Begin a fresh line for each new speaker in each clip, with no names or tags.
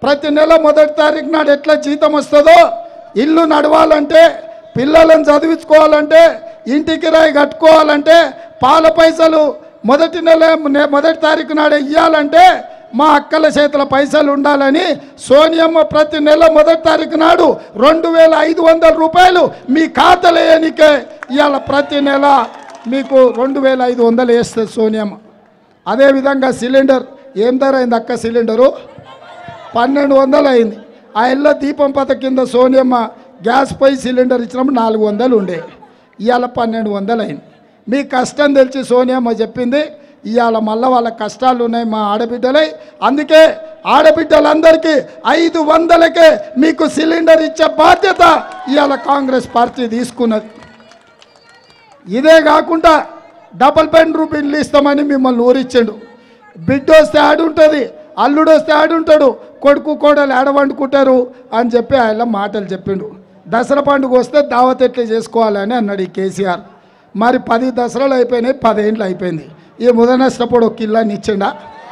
ప్రతి నెల మొదటి తారీఖు నాడు ఎట్లా జీతం వస్తుందో, ఇల్లు నడవాలంటే, పిల్లలను చదివించుకోవాలంటే, ఇంటి కిరాయి కట్టుకోవాలంటే, పాల పైసలు మొదటి తారీఖు నాడు ఇవ్వాలంటే మా అక్కల చేతుల పైసలు ఉండాలని సోనియమ్మ ప్రతి నెల మొదటి తారీఖు నాడు 2500 రూపాయలు మీ ఖాతాలో వేయనికే ఇవాళ ప్రతి నెల మీకు 2500 వేస్తుంది సోనియమ్మ. అదేవిధంగా సిలిండర్ ఏం ధర అయింది అక్క? సిలిండరు 1200 అయింది. ఆ ఇళ్ళ దీపం పథకం కింద సోనియమ్మ గ్యాస్ పై సిలిండర్ ఇచ్చినప్పుడు 400 ఉండే, ఇవాళ 1200 అయింది. మీ కష్టం తెలిసి సోనియమ్మ చెప్పింది. ఇవాళ మళ్ళీ వాళ్ళ కష్టాలు ఉన్నాయి మా ఆడబిడ్డలై, అందుకే ఆడబిడ్డలందరికీ 500కే మీకు సిలిండర్ ఇచ్చే బాధ్యత ఇవాళ కాంగ్రెస్ పార్టీ తీసుకున్నది. ఇదే కాకుండా డబుల్ బెడ్రూమ్ ఇల్లు ఇస్తామని మిమ్మల్ని ఊరిచ్చాడు. బిడ్డ వస్తే ఆడుంటుంది, అల్లుడు వస్తే ఆడుంటాడు, కొడుకు కోడలు ఆడ వండుకుంటారు అని చెప్పి ఆయన మాటలు చెప్పిండు. దసరా పండుగ వస్తే దావత్ ఎట్లా చేసుకోవాలని అన్నాడు ఈ కేసీఆర్. మరి 10 దసరాలు అయిపోయినాయి, 10 ఏళ్ళు అయిపోయింది. ఈ ముదనష్టప్పుడు ఒక ఇల్లాన్ని ఇచ్చిండా?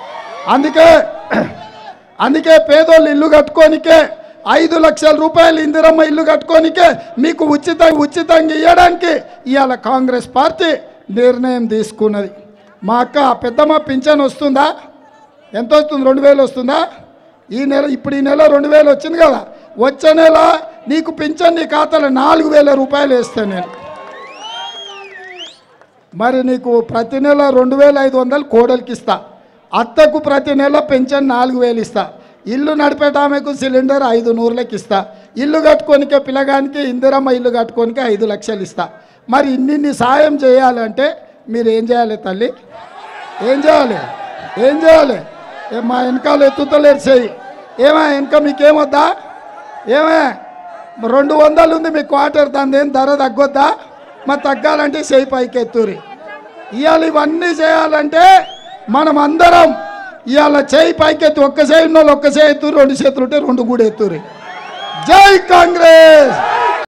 అందుకే పేదోళ్ళు ఇల్లు కట్టుకోనికే 5 లక్షల రూపాయలు ఇందిరమ్మ ఇల్లు కట్టుకోనికే మీకు ఉచితంగా ఇవ్వడానికి ఇవాళ కాంగ్రెస్ పార్టీ నిర్ణయం తీసుకున్నది. మా అక్క పెద్దమ్మ పింఛన్ వస్తుందా? ఎంత వస్తుంది? 2000 వస్తుందా? ఈ నెల ఇప్పుడు ఈ నెల 2000 వచ్చింది కదా, వచ్చే నెల నీకు పింఛన్ నీ ఖాతాలో 4000 రూపాయలు వేస్తాను నేను. మరి నీకు ప్రతి నెల 2500 కోడలికి ఇస్తా, అత్తకు ప్రతి నెల పెన్షన్ 4000 ఇస్తా, ఇల్లు నడిపేటామెకు సిలిండర్ 500లకు ఇస్తా, ఇల్లు కట్టుకోనికే పిల్లగానికి ఇందిరమ్మ ఇల్లు కట్టుకోనికే 5 లక్షలు ఇస్తా. మరి ఇన్ని సాయం చేయాలంటే మీరు ఏం చేయాలి తల్లి? ఏం చేయాలి? మా వెనకాల ఎత్తుతలేరు చెయ్యి. ఏమా వెనక మీకేమొద్దా? 200 ఉంది మీ క్వార్టర్, దాని ఏం ధర తగ్గొద్దా? మరి తగ్గాలంటే చెయ్యి పైకి ఎత్తురి. ఇవాళ ఇవన్నీ చేయాలంటే మనం అందరం ఇవాళ చెయ్యి పైకి ఎత్తు. ఒక్క చేయి ఉన్న వాళ్ళు ఒక్క చేయి ఎత్తురు, 2 చేతులు ఉంటే 2 కూడా ఎత్తురి. జై కాంగ్రెస్.